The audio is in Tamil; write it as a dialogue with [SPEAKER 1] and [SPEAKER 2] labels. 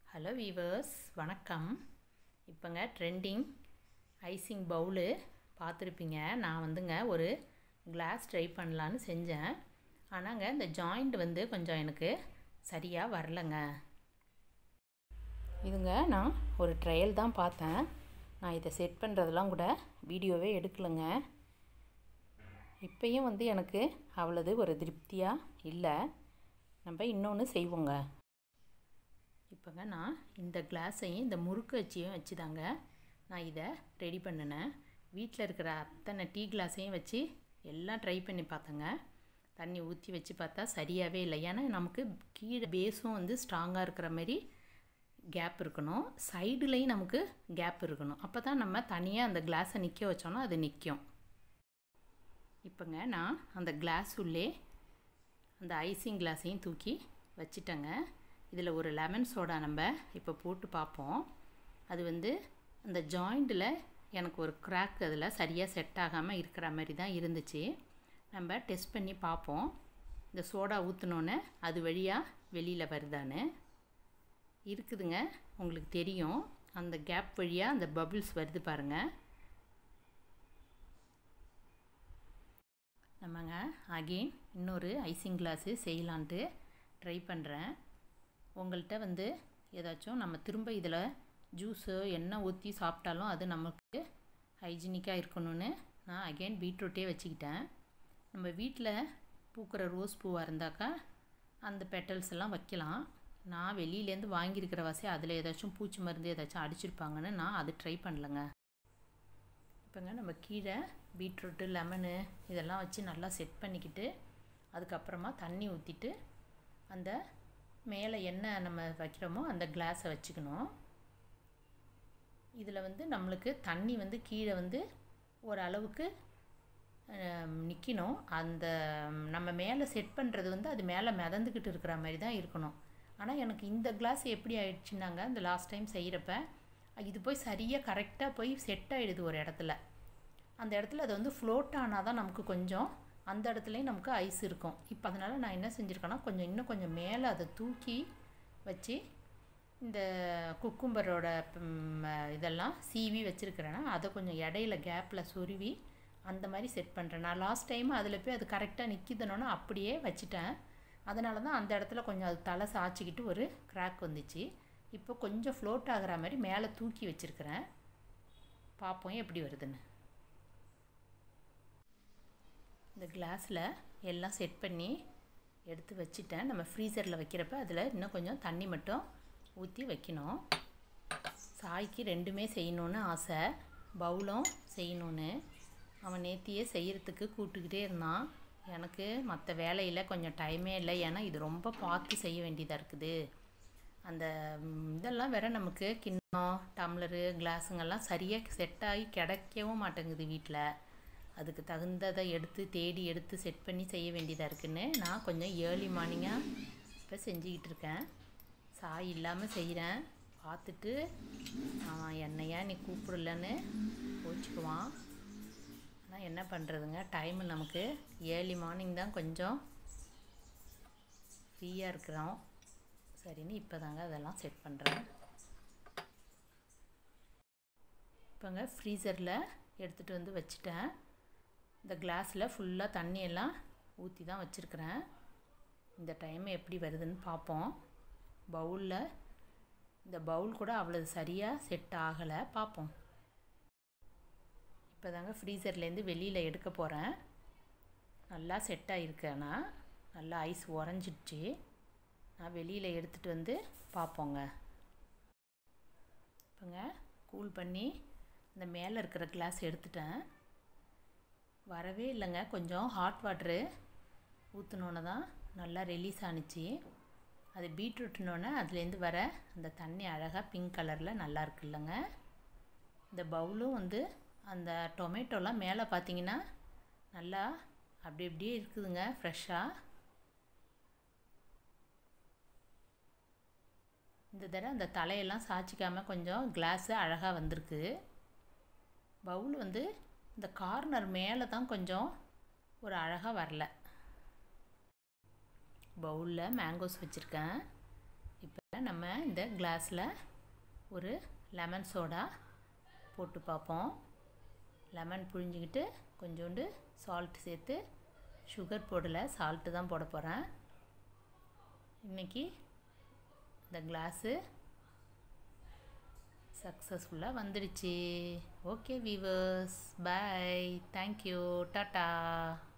[SPEAKER 1] ஹலோ வீவர்ஸ், வணக்கம். இப்போங்க ட்ரெண்டிங் ஐசிங் பவுலு பார்த்துருப்பீங்க. நான் வந்துங்க ஒரு கிளாஸ் ட்ரை பண்ணலான்னு செஞ்சேன். ஆனாங்க இந்த ஜாயிண்ட் வந்து கொஞ்சம் எனக்கு சரியாக வரலைங்க. இதுங்க நான் ஒரு ட்ரையல் தான் பார்த்தேன். நான் இதை செட் பண்ணுறதெல்லாம் கூட வீடியோவே எடுக்கலைங்க. இப்போயும் வந்து எனக்கு அவ்வளவு ஒரு திருப்தியாக இல்லை. நம்ம இன்னொன்று செய்வோங்க. இப்போங்க நான் இந்த கிளாஸையும் இந்த முறுக்கு வச்சியும் வச்சு தாங்க நான் இதை ரெடி பண்ணினேன். வீட்டில் இருக்கிற அத்தனை டீ கிளாஸையும் வச்சு எல்லாம் ட்ரை பண்ணி பார்த்தேங்க. தண்ணி ஊற்றி வச்சு பார்த்தா சரியாகவே இல்லை. ஏன்னா நமக்கு கீழே பேஸும் வந்து ஸ்ட்ராங்காக இருக்கிற மாதிரி கேப் இருக்கணும், சைடுலேயும் நமக்கு கேப் இருக்கணும். அப்போ தான் நம்ம தனியாக அந்த கிளாஸை நிற்க வச்சோன்னா அது நிற்கும். இப்போங்க நான் அந்த கிளாஸ் உள்ளே அந்த ஐசிங் கிளாஸையும் தூக்கி வச்சிட்டேங்க. இதில் ஒரு லெமன் சோடா நம்ம இப்போ போட்டு பார்ப்போம். அது வந்து அந்த ஜாயிண்டில் எனக்கு ஒரு கிராக் அதில் சரியாக செட் ஆகாமல் இருக்கிற மாதிரி தான் இருந்துச்சு. நம்ம டெஸ்ட் பண்ணி பார்ப்போம். இந்த சோடா ஊற்றினோன்னே அது வழியாக வெளியில் வருதான்னு. இருக்குதுங்க, உங்களுக்கு தெரியும். அந்த கேப் வழியாக அந்த பபிள்ஸ் வருது பாருங்கள். நம்மங்க அகெயின் இன்னொரு ஐசிங் கிளாஸு செய்யலான்ட்டு ட்ரை பண்ணுறேன். உங்கள்கிட்ட வந்து ஏதாச்சும் நம்ம திரும்ப இதில் ஜூஸு எண்ணெய் ஊற்றி சாப்பிட்டாலும் அது நமக்கு ஹைஜீனிக்காக இருக்கணும்னு நான் அகெயின் பீட்ரூட்டே வச்சுக்கிட்டேன். நம்ம வீட்டில் பூக்கிற ரோஸ் பூவாக இருந்தாக்கா அந்த பெட்டல்ஸ் எல்லாம் வைக்கலாம். நான் வெளியிலேருந்து வாங்கியிருக்கிற வாசி அதில் ஏதாச்சும் பூச்சி மருந்து ஏதாச்சும் அடிச்சிருப்பாங்கன்னு நான் அது ட்ரை பண்ணலைங்க. இப்போங்க நம்ம கீழே பீட்ரூட்டு லெமனு இதெல்லாம் வச்சு நல்லா செட் பண்ணிக்கிட்டு அதுக்கப்புறமா தண்ணி ஊற்றிட்டு அந்த மேலே என்ன நம்ம வைக்கிறோமோ அந்த கிளாஸை வச்சுக்கணும். இதில் வந்து நம்மளுக்கு தண்ணி வந்து கீழே வந்து ஓரளவுக்கு நிற்கணும். அந்த நம்ம மேலே செட் பண்ணுறது வந்து அது மேலே மிதந்துக்கிட்டு இருக்கிற மாதிரி தான் இருக்கணும். ஆனால் எனக்கு இந்த கிளாஸ் எப்படி ஆயிடுச்சுன்னாங்க, இந்த லாஸ்ட் டைம் செய்கிறப்ப இது போய் சரியாக கரெக்டாக போய் செட் ஆகிடுது ஒரு இடத்துல. அந்த இடத்துல அது வந்து ஃப்ளோட் ஆனால் தான் நமக்கு கொஞ்சம் அந்த இடத்துலையும் நமக்கு ஐஸ் இருக்கும். இப்போ அதனால் நான் என்ன செஞ்சுருக்கேன்னா இன்னும் கொஞ்சம் மேலே அதை தூக்கி வச்சு இந்த குக்கும்பரோட இதெல்லாம் சீவி வச்சுருக்கிறேன்னா அதை கொஞ்சம் இடையில கேப்பில் சொருவி அந்த மாதிரி செட் பண்ணுறேன். நான் லாஸ்ட் டைம் அதில் போய் அது கரெக்டாக நிற்கிதுனோன்னா அப்படியே வச்சுட்டேன். அதனால தான் அந்த இடத்துல கொஞ்சம் அது தலை சாய்ச்சிக்கிட்டு ஒரு கிராக் வந்துச்சு. இப்போ கொஞ்சம் ஃப்ளோட் ஆகிற மாதிரி மேலே தூக்கி வச்சுருக்கிறேன். பார்ப்போம் எப்படி வருதுன்னு. இந்த கிளாஸில் எல்லாம் செட் பண்ணி எடுத்து வச்சுட்டேன். நம்ம ஃப்ரீசரில் வைக்கிறப்ப அதில் இன்னும் கொஞ்சம் தண்ணி மட்டும் ஊற்றி வைக்கணும். சாய்க்கு ரெண்டுமே செய்யணுன்னு ஆசை, பவுலும் செய்யணுன்னு. அவன் நேத்தியே செய்கிறதுக்கு கூப்பிட்டுக்கிட்டே இருந்தான். எனக்கு மற்ற வேலையில் கொஞ்சம் டைமே இல்லை. ஏன்னா இது ரொம்ப பார்த்து செய்ய வேண்டியதாக இருக்குது. அந்த இதெல்லாம் வேறு நமக்கு கிண்ணம் டம்ளரு கிளாஸுங்கெல்லாம் சரியாக செட் ஆகி கிடைக்கவும் மாட்டேங்குது வீட்டில். அதுக்கு தகுந்ததை தேடி எடுத்து செட் பண்ணி செய்ய வேண்டியதாக இருக்குதுன்னு நான் கொஞ்சம் ஏர்லி மார்னிங்காக இப்போ செஞ்சுக்கிட்டு இருக்கேன். சாய் இல்லாமல் செய்கிறேன். பார்த்துட்டு என்னையா நீ கூப்பிடலன்னு கோச்சிக்குவான். ஆனால் என்ன பண்ணுறதுங்க, டைமு நமக்கு ஏர்லி மார்னிங் தான் கொஞ்சம் ஃப்ரீயாக இருக்கிறோம். சரின்னு இப்போ தாங்க அதெல்லாம் செட் பண்ணுறேன். இப்போங்க ஃப்ரீசரில் எடுத்துகிட்டு வந்து வச்சுட்டேன். இந்த கிளாஸில் ஃபுல்லாக தண்ணியெல்லாம் ஊற்றி தான் வச்சுருக்கிறேன். இந்த டைம் எப்படி வருதுன்னு பார்ப்போம். இந்த பவுல் கூட அவ்வளோ சரியாக செட் ஆகலை, பார்ப்போம். இப்போ தாங்க ஃப்ரீசர்லேருந்து வெளியில் எடுக்க போகிறேன். நல்லா செட் ஆகிருக்கேன்னா நல்லா ஐஸ் உறைஞ்சிடுச்சு. நான் வெளியில் எடுத்துகிட்டு வந்து பார்ப்போங்க. இப்போங்க கூல் பண்ணி இந்த மேலே இருக்கிற கிளாஸ் எடுத்துட்டேன். வரவே இல்லைங்க, கொஞ்சம் ஹாட் வாட்ரு ஊற்றினோன்னு தான் நல்லா ரிலீஸ் ஆணுச்சு. அது பீட்ரூட்னோடனே அதுலேருந்து வர அந்த தண்ணி அழகாக பிங்க் கலரில் நல்லா இருக்குல்லங்க. இந்த பவுலும் வந்து அந்த டொமேட்டோலாம் மேலே பார்த்தீங்கன்னா நல்லா அப்படி அப்படியே இருக்குதுங்க ஃப்ரெஷ்ஷாக. இந்த தடவை அந்த தலையெல்லாம் சாய்ச்சிக்காமல் கொஞ்சம் கிளாஸு அழகாக வந்திருக்கு. பவுல் வந்து இந்த கார்னர் மேலே தான் கொஞ்சம் ஒரு அழகாக வரல. பவுலில் மேங்கோஸ் வச்சுருக்கேன். இப்போ நம்ம இந்த கிளாஸில் ஒரு லெமன் சோடா போட்டு பார்ப்போம். லெமன் புழிஞ்சிக்கிட்டு கொஞ்சோண்டு சால்ட் சேர்த்து, சுகர் போடலை, சால்ட்டு தான் போட போகிறேன். இன்றைக்கி இந்த கிளாஸு சக்ஸஸ்ஃபுல்லாக வந்துடுச்சு. Okay viewers, bye, thank you, tata.